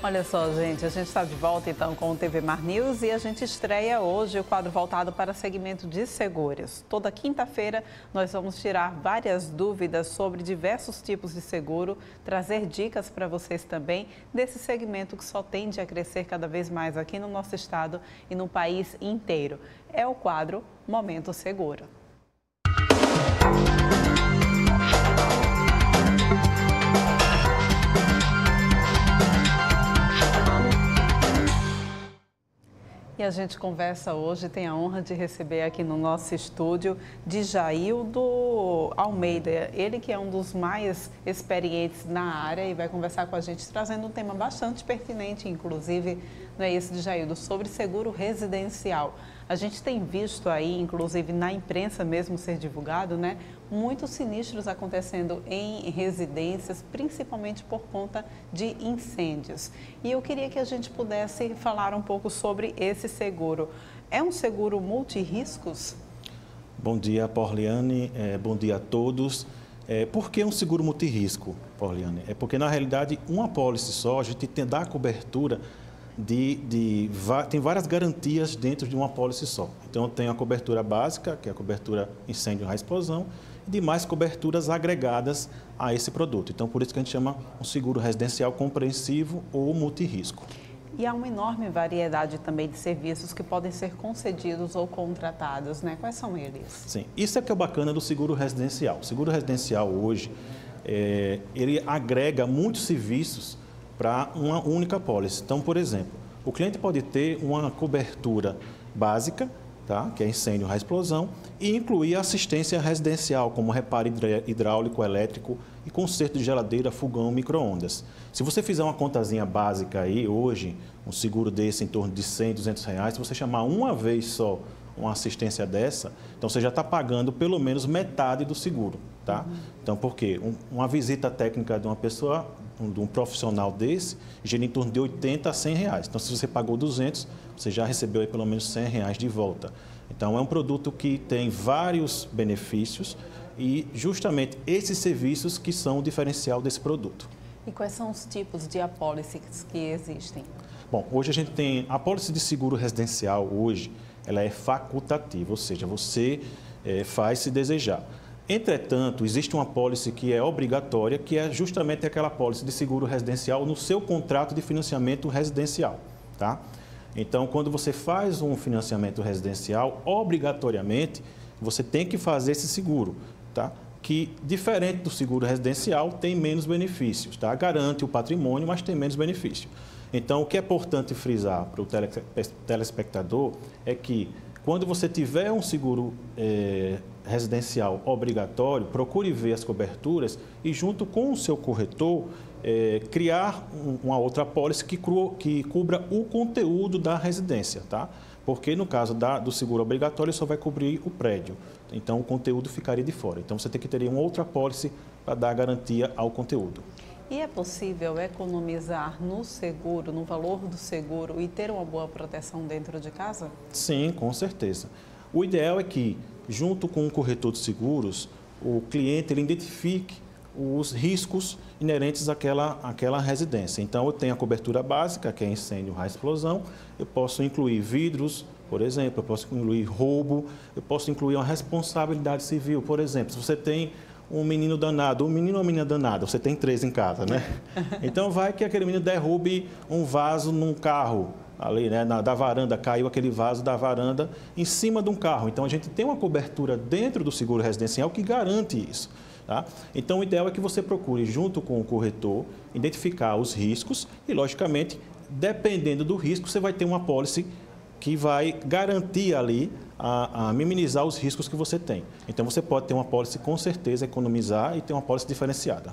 Olha só, gente, a gente está de volta então com o TV Mar News e a gente estreia hoje o quadro voltado para segmento de seguros. Toda quinta-feira nós vamos tirar várias dúvidas sobre diversos tipos de seguro, trazer dicas para vocês também desse segmento que só tende a crescer cada vez mais aqui no nosso estado e no país inteiro. É o quadro Momento Seguro. E a gente conversa hoje, tem a honra de receber aqui no nosso estúdio Djaildo Almeida, ele que é um dos mais experientes na área e vai conversar com a gente trazendo um tema bastante pertinente, inclusive, não é esse, Djaildo, sobre seguro residencial. A gente tem visto aí, inclusive na imprensa mesmo ser divulgado, né, muitos sinistros acontecendo em residências, principalmente por conta de incêndios. E eu queria que a gente pudesse falar um pouco sobre esse seguro. É um seguro multirriscos? Bom dia, Porliane. Bom dia a todos. Por que um seguro multirrisco, Porliane? É porque, na realidade, uma apólice só, a gente dá a cobertura tem várias garantias dentro de uma apólice só. Então, tem a cobertura básica, que é a cobertura incêndio, raio, explosão, e demais coberturas agregadas a esse produto. Então, por isso que a gente chama um seguro residencial compreensivo ou multirrisco. E há uma enorme variedade também de serviços que podem ser concedidos ou contratados, né? Quais são eles? Sim, isso é que é o bacana do seguro residencial. O seguro residencial hoje, ele agrega muitos serviços para uma única apólice. Então, por exemplo, o cliente pode ter uma cobertura básica, tá? Que é incêndio, raio, explosão, e incluir assistência residencial, como reparo hidráulico, elétrico e conserto de geladeira, fogão, micro-ondas. Se você fizer uma contazinha básica aí, hoje, um seguro desse em torno de R$100, R$200, se você chamar uma vez só uma assistência dessa, então você já está pagando pelo menos metade do seguro, tá? Então, por quê? Uma visita técnica de uma pessoa, de um profissional desse, gira em torno de R$80 a R$100. Então, se você pagou 200, você já recebeu aí pelo menos R$100 de volta. Então, é um produto que tem vários benefícios e justamente esses serviços que são o diferencial desse produto. E quais são os tipos de apólices que existem? Bom, hoje a gente tem a apólice de seguro residencial, hoje, ela é facultativa, ou seja, você faz se desejar. Entretanto, existe uma apólice que é obrigatória, que é justamente aquela apólice de seguro residencial no seu contrato de financiamento residencial, tá? Então, quando você faz um financiamento residencial, obrigatoriamente, você tem que fazer esse seguro, tá? Que, diferente do seguro residencial, tem menos benefícios, tá? Garante o patrimônio, mas tem menos benefício. Então, o que é importante frisar para o telespectador é que, quando você tiver um seguro residencial obrigatório, procure ver as coberturas e, junto com o seu corretor, criar uma outra apólice que cubra o conteúdo da residência, tá? Porque no caso do seguro obrigatório, só vai cobrir o prédio. Então, o conteúdo ficaria de fora. Então, você tem que ter uma outra apólice para dar garantia ao conteúdo. E é possível economizar no seguro, no valor do seguro e ter uma boa proteção dentro de casa? Sim, com certeza. O ideal é que, junto com o corretor de seguros, o cliente ele identifique os riscos inerentes àquela residência. Então, eu tenho a cobertura básica, que é incêndio, raio, explosão. Eu posso incluir vidros, por exemplo, eu posso incluir roubo, eu posso incluir uma responsabilidade civil. Por exemplo, se você tem um menino danado, um menino ou uma menina danada, você tem 3 em casa, né? Então, vai que aquele menino derrube um vaso num carro, ali, né, da varanda, caiu aquele vaso da varanda em cima de um carro. Então, a gente tem uma cobertura dentro do seguro residencial que garante isso, tá? Então, o ideal é que você procure, junto com o corretor, identificar os riscos e, logicamente, dependendo do risco, você vai ter uma apólice que vai garantir ali a minimizar os riscos que você tem. Então, você pode ter uma apólice, com certeza, economizar e ter uma apólice diferenciada.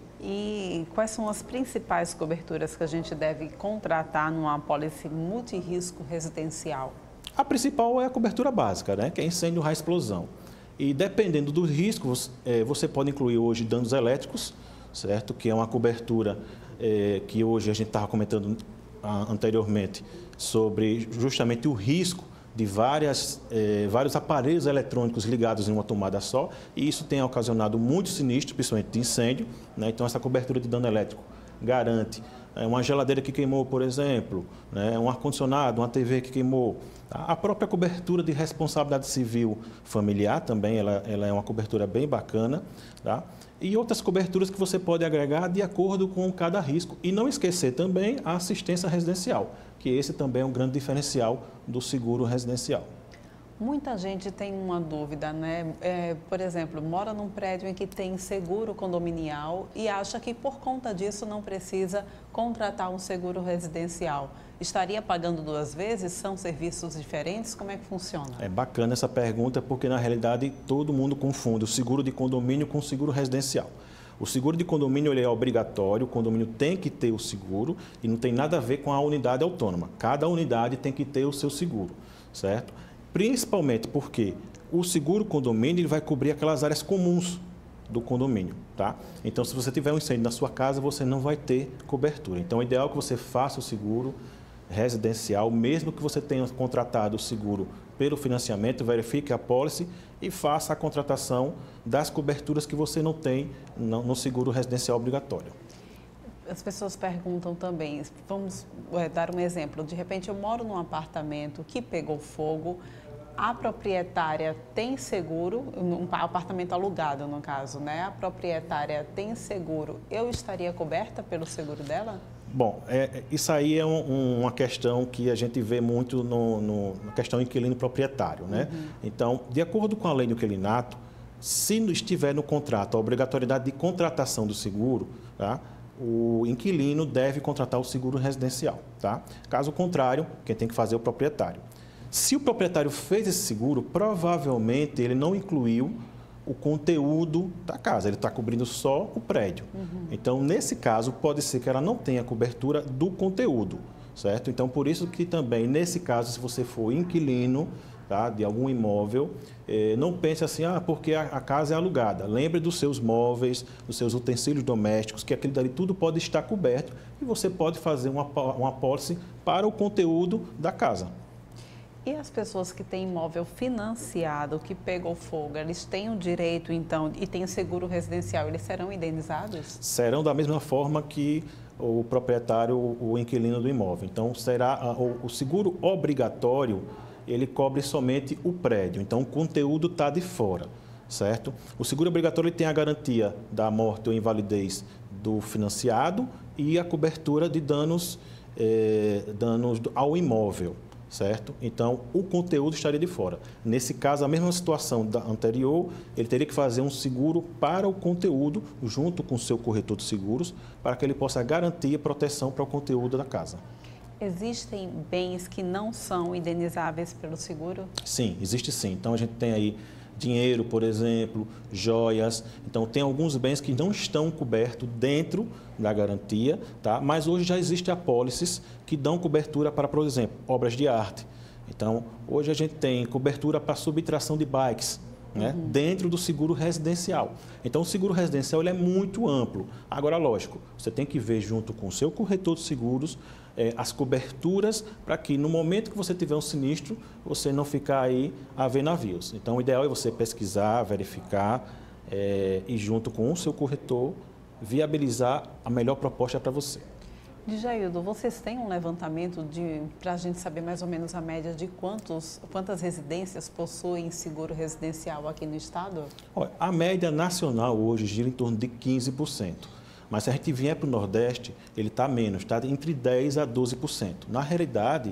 E quais são as principais coberturas que a gente deve contratar numa apólice multirrisco residencial? A principal é a cobertura básica, né? Que é incêndio, raio, explosão. E dependendo dos riscos, você pode incluir hoje danos elétricos, certo? Que é uma cobertura que hoje a gente estava comentando anteriormente sobre justamente o risco de vários aparelhos eletrônicos ligados em uma tomada só, e isso tem ocasionado muitos sinistros, principalmente de incêndio, né? Então, essa cobertura de dano elétrico garante uma geladeira que queimou, por exemplo, né? Um ar-condicionado, uma TV que queimou. A própria cobertura de responsabilidade civil familiar também, ela é uma cobertura bem bacana, tá? E outras coberturas que você pode agregar de acordo com cada risco. E não esquecer também a assistência residencial, que esse também é um grande diferencial do seguro residencial. Muita gente tem uma dúvida, né? Por exemplo, mora num prédio em que tem seguro condominial e acha que por conta disso não precisa contratar um seguro residencial. Estaria pagando duas vezes? São serviços diferentes? Como é que funciona? É bacana essa pergunta porque, na realidade, todo mundo confunde o seguro de condomínio com o seguro residencial. O seguro de condomínio ele é obrigatório, o condomínio tem que ter o seguro e não tem nada a ver com a unidade autônoma. Cada unidade tem que ter o seu seguro, certo? Principalmente porque o seguro condomínio ele vai cobrir aquelas áreas comuns do condomínio, tá? Então, se você tiver um incêndio na sua casa, você não vai ter cobertura. Então, o ideal é que você faça o seguro residencial, mesmo que você tenha contratado o seguro pelo financiamento, verifique a pólice e faça a contratação das coberturas que você não tem no seguro residencial obrigatório. As pessoas perguntam também, vamos dar um exemplo, de repente eu moro num apartamento que pegou fogo, a proprietária tem seguro, um apartamento alugado no caso, né? A proprietária tem seguro, eu estaria coberta pelo seguro dela? Bom, isso aí é uma questão que a gente vê muito na questão inquilino-proprietário, né? Uhum. Então, de acordo com a lei do inquilinato, se estiver no contrato a obrigatoriedade de contratação do seguro, tá? O inquilino deve contratar o seguro residencial, tá? Caso contrário, quem tem que fazer é o proprietário. Se o proprietário fez esse seguro, provavelmente ele não incluiu o conteúdo da casa, ele está cobrindo só o prédio. Uhum. Então, nesse caso, pode ser que ela não tenha cobertura do conteúdo, certo? Então, por isso que também, nesse caso, se você for inquilino, tá, de algum imóvel, não pense assim, porque a casa é alugada. Lembre dos seus móveis, dos seus utensílios domésticos, que aquilo dali tudo pode estar coberto e você pode fazer uma apólice para o conteúdo da casa. E as pessoas que têm imóvel financiado, que pegou fogo, eles têm o direito, então, e têm seguro residencial, eles serão indenizados? Serão da mesma forma que o proprietário, o inquilino do imóvel. Então, será o seguro obrigatório, ele cobre somente o prédio, então o conteúdo está de fora, certo? O seguro obrigatório ele tem a garantia da morte ou invalidez do financiado e a cobertura de danos ao imóvel, certo? Então, o conteúdo estaria de fora. Nesse caso, a mesma situação da anterior, ele teria que fazer um seguro para o conteúdo, junto com o seu corretor de seguros, para que ele possa garantir a proteção para o conteúdo da casa. Existem bens que não são indenizáveis pelo seguro? Sim, existe sim. Então, a gente tem aí dinheiro, por exemplo, joias. Então, tem alguns bens que não estão cobertos dentro da garantia, tá? Mas hoje já existem apólices que dão cobertura para, por exemplo, obras de arte. Então, hoje a gente tem cobertura para subtração de bikes, né? Uhum. Dentro do seguro residencial. Então, o seguro residencial ele é muito amplo. Agora, lógico, você tem que ver junto com o seu corretor de seguros as coberturas para que no momento que você tiver um sinistro, você não ficar aí a ver navios. Então, o ideal é você pesquisar, verificar e junto com o seu corretor viabilizar a melhor proposta para você. Djaildo, vocês têm um levantamento para a gente saber mais ou menos a média de quantas residências possuem seguro residencial aqui no estado? Olha, a média nacional hoje gira em torno de 15%. Mas se a gente vier para o Nordeste, ele está menos, está entre 10% a 12%. Na realidade,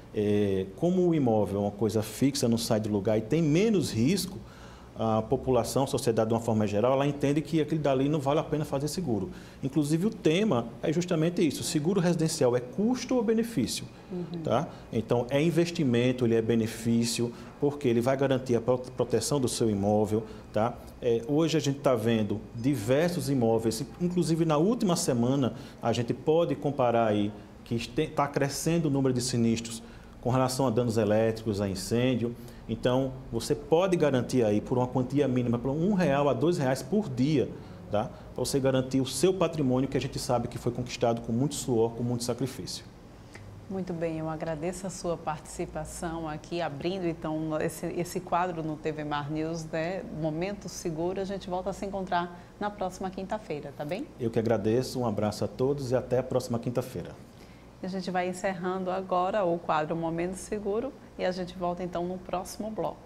como o imóvel é uma coisa fixa, não sai do lugar e tem menos risco, a população, a sociedade de uma forma geral, ela entende que aquele dali não vale a pena fazer seguro. Inclusive, o tema é justamente isso, seguro residencial é custo ou benefício? Uhum. Tá? Então, é investimento, ele é benefício, porque ele vai garantir a proteção do seu imóvel. Tá? Hoje a gente está vendo diversos imóveis, inclusive na última semana a gente pode comparar aí que está crescendo o número de sinistros com relação a danos elétricos, a incêndio. Então, você pode garantir aí por uma quantia mínima, por R$1 a R$2 por dia, tá? Para você garantir o seu patrimônio, que a gente sabe que foi conquistado com muito suor, com muito sacrifício. Muito bem, eu agradeço a sua participação aqui, abrindo então esse quadro no TV Mar News, né? Momento Seguro. A gente volta a se encontrar na próxima quinta-feira, tá bem? Eu que agradeço, um abraço a todos e até a próxima quinta-feira. A gente vai encerrando agora o quadro Momento Seguro e a gente volta então no próximo bloco.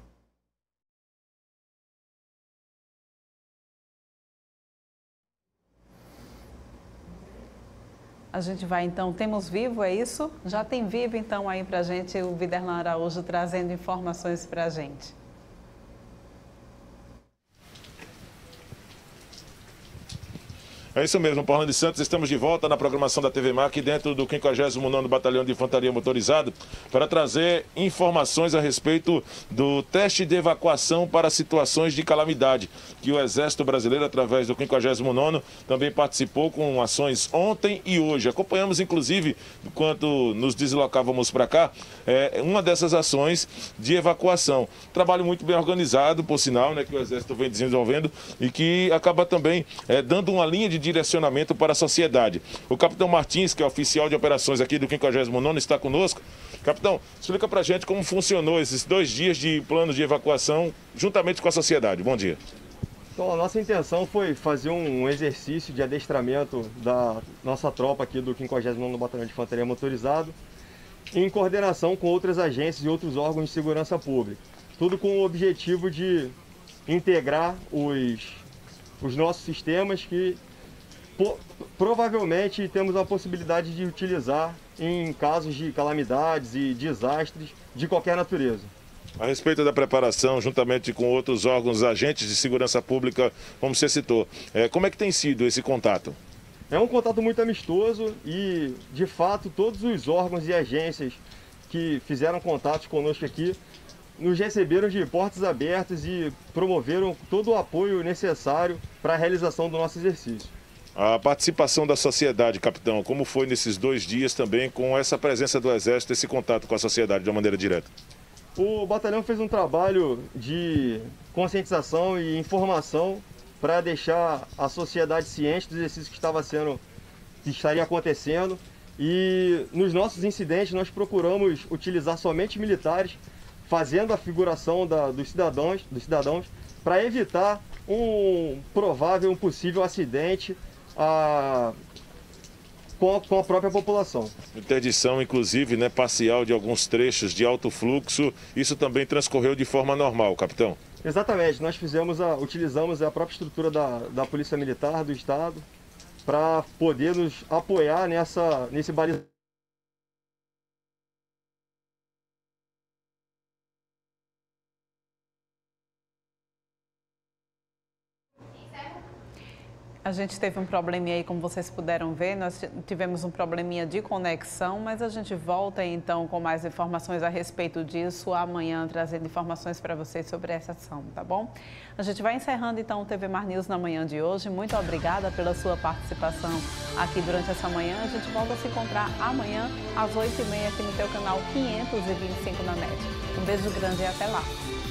A gente vai então, temos vivo, é isso? Já tem vivo então aí pra gente o Viderlan Araújo trazendo informações pra gente. É isso mesmo, Paulino de Santos, estamos de volta na programação da TV Mar, aqui dentro do 59º Batalhão de Infantaria Motorizado, para trazer informações a respeito do teste de evacuação para situações de calamidade, que o Exército Brasileiro, através do 59º, também participou com ações ontem e hoje. Acompanhamos, inclusive, enquanto nos deslocávamos para cá, uma dessas ações de evacuação. Trabalho muito bem organizado, por sinal, né, que o Exército vem desenvolvendo e que acaba também dando uma linha de direcionamento para a sociedade. O capitão Martins, que é oficial de operações aqui do 59º, está conosco. Capitão, explica pra gente como funcionou esses 2 dias de plano de evacuação juntamente com a sociedade. Bom dia. Então, a nossa intenção foi fazer um exercício de adestramento da nossa tropa aqui do 59º Batalhão de Infantaria Motorizado, em coordenação com outras agências e outros órgãos de segurança pública. Tudo com o objetivo de integrar os nossos sistemas que provavelmente temos a possibilidade de utilizar em casos de calamidades e desastres de qualquer natureza. A respeito da preparação, juntamente com outros órgãos, agentes de segurança pública, como você citou, como é que tem sido esse contato? É um contato muito amistoso e, de fato, todos os órgãos e agências que fizeram contatos conosco aqui nos receberam de portas abertas e promoveram todo o apoio necessário para a realização do nosso exercício. A participação da sociedade, capitão, como foi nesses 2 dias também com essa presença do Exército, esse contato com a sociedade de uma maneira direta? O batalhão fez um trabalho de conscientização e informação para deixar a sociedade ciente do exercício que estaria acontecendo. E nos nossos incidentes nós procuramos utilizar somente militares, fazendo a figuração dos cidadãos para evitar um possível acidente com a própria população. Interdição, inclusive, né, parcial de alguns trechos de alto fluxo, isso também transcorreu de forma normal, capitão? Exatamente, nós utilizamos a própria estrutura da Polícia Militar do Estado para poder nos apoiar nesse balizamento. A gente teve um probleminha aí, como vocês puderam ver, nós tivemos um probleminha de conexão, mas a gente volta então com mais informações a respeito disso amanhã, trazendo informações para vocês sobre essa ação, tá bom? A gente vai encerrando então o TV Mar News na manhã de hoje. Muito obrigada pela sua participação aqui durante essa manhã. A gente volta a se encontrar amanhã às 8h30 aqui no teu canal 525 na NET. Um beijo grande e até lá!